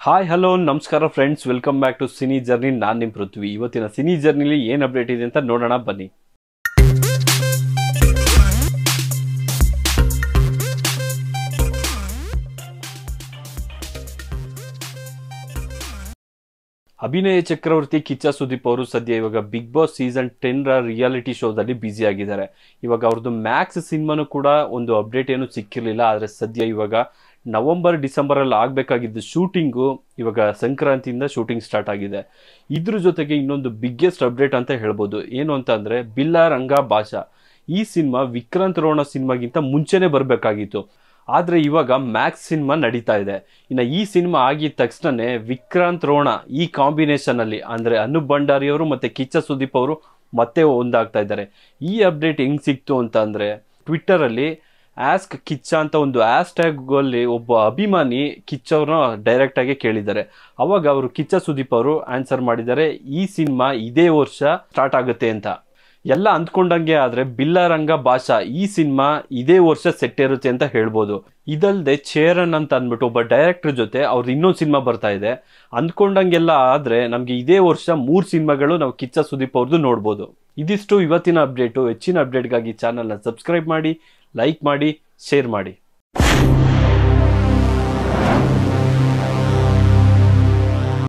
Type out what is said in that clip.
Hi hello ನಮಸ್ಕಾರ friends, welcome back to Cine Journey. ನಾನು ನಿಮ್ಮ ಪೃಥ್ವಿ. ಇವತ್ತಿನ ಸಿನಿ ಜರ್ನಿಲಿ ಏನು ಅಪ್ಡೇಟ್ ಇದೆ ಅಂತ ನೋಡೋಣ ಬನ್ನಿ. ಅಭಿನಯ ಚಕ್ರವರ್ತಿ ಕಿಚ್ಚ ಸುದೀಪ್ ಅವರು ಸದ್ಯ ಇವಾಗ ಬಿಗ್ ಬಾಸ್ ಸೀಸನ್ 10 ರಿಯಾಲಿಟಿ ಶೋದಲ್ಲಿ ಬ್ಯುಸಿ ಆಗಿದ್ದಾರೆ. ಇವಾಗ ಅವ್ರದ್ದು ಮ್ಯಾಕ್ಸ್ ಸಿನಿಮಾನು ಕೂಡ ಒಂದು ಅಪ್ಡೇಟ್ ಏನು ಸಿಕ್ಕಿರಲಿಲ್ಲ. ಆದರೆ ಸದ್ಯ ಇವಾಗ ನವೆಂಬರ್ ಡಿಸೆಂಬರಲ್ಲಿ ಆಗಬೇಕಾಗಿದ್ದು ಶೂಟಿಂಗು ಇವಾಗ ಸಂಕ್ರಾಂತಿಯಿಂದ ಶೂಟಿಂಗ್ ಸ್ಟಾರ್ಟ್ ಆಗಿದೆ. ಇದ್ರ ಜೊತೆಗೆ ಇನ್ನೊಂದು ಬಿಗ್ಗೆಸ್ಟ್ ಅಪ್ಡೇಟ್ ಅಂತ ಹೇಳ್ಬೋದು. ಏನು ಅಂತ ಅಂದರೆ ಬಿಲ್ಲಾ ರಂಗ ಭಾಷಾ ಈ ಸಿನಿಮಾ ವಿಕ್ರಾಂತ್ ರೋಣ ಸಿನಿಮಾಗಿಂತ ಮುಂಚೆನೇ ಬರಬೇಕಾಗಿತ್ತು. ಆದರೆ ಇವಾಗ ಮ್ಯಾಕ್ಸ್ ಸಿನಿಮಾ ನಡೀತಾ ಇದೆ. ಇನ್ನು ಈ ಸಿನಿಮಾ ಆಗಿದ ತಕ್ಷಣನೇ ವಿಕ್ರಾಂತ್ ರೋಣ ಈ ಕಾಂಬಿನೇಷನಲ್ಲಿ ಅಂದರೆ ಅನೂಪ್ ಭಂಡಾರಿ ಅವರು ಮತ್ತು ಕಿಚ್ಚ ಸುದೀಪ್ ಅವರು ಮತ್ತೆ ಒಂದಾಗ್ತಾ ಇದ್ದಾರೆ. ಈ ಅಪ್ಡೇಟ್ ಹೆಂಗೆ ಸಿಕ್ತು ಅಂತ ಅಂದರೆ ಟ್ವಿಟ್ಟರಲ್ಲಿ ಆಸ್ಕ್ ಕಿಚ್ಚ ಅಂತ ಒಂದು ಹ್ಯಾಶ್ಟ್ಯಾಗಲ್ಲಿ ಒಬ್ಬ ಅಭಿಮಾನಿ ಕಿಚ್ಚ ಅವ್ರನ್ನ ಡೈರೆಕ್ಟಾಗಿ ಕೇಳಿದ್ದಾರೆ. ಅವಾಗ ಅವರು ಕಿಚ್ಚ ಸುದೀಪ್ ಅವರು ಆನ್ಸರ್ ಮಾಡಿದ್ದಾರೆ, ಈ ಸಿನಿಮಾ ಇದೇ ವರ್ಷ ಸ್ಟಾರ್ಟ್ ಆಗುತ್ತೆ ಅಂತ. ಎಲ್ಲ ಅಂದ್ಕೊಂಡಂಗೆ ಆದರೆ ಬಿಲ್ಲಾ ರಂಗ ಭಾಷಾ ಈ ಸಿನಿಮಾ ಇದೇ ವರ್ಷ ಸೆಟ್ ಇರುತ್ತೆ ಅಂತ ಹೇಳ್ಬೋದು. ಇದಲ್ಲದೆ ಚೇರನ್ ಅಂತ ಅಂದ್ಬಿಟ್ಟು ಒಬ್ಬ ಡೈರೆಕ್ಟರ್ ಜೊತೆ ಅವ್ರದ್ದು ಇನ್ನೊಂದು ಸಿನಿಮಾ ಬರ್ತಾ ಇದೆ. ಅಂದ್ಕೊಂಡಂಗೆಲ್ಲ ಆದರೆ ನಮಗೆ ಇದೇ ವರ್ಷ 3 ಸಿನಿಮಾಗಳು ನಾವು ಕಿಚ್ಚ ಸುದೀಪ್ ಅವ್ರದ್ದು ನೋಡ್ಬೋದು. ಇದಿಷ್ಟು ಇವತ್ತಿನ ಅಪ್ಡೇಟು. ಹೆಚ್ಚಿನ ಅಪ್ಡೇಟ್ಗಾಗಿ ಚಾನಲ್ನ ಸಬ್ಸ್ಕ್ರೈಬ್ ಮಾಡಿ, ಲೈಕ್ ಮಾಡಿ, ಶೇರ್ ಮಾಡಿ.